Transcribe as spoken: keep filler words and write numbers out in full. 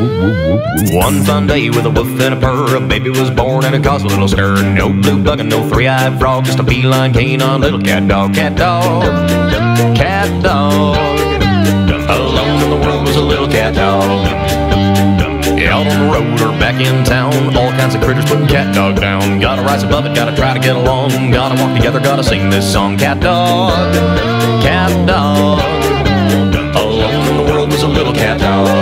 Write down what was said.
One fun day with a woof and a purr, a baby was born and it caused a little stir. No blue bug and no three-eyed frog, just a feline canine little cat dog. Cat dog, cat dog. Alone in the world was a little cat dog. Out on the road or back in town, all kinds of critters putting cat dog down. Gotta rise above it, gotta try to get along. Gotta walk together, gotta sing this song. Cat dog, cat dog. Alone in the world was a little cat dog.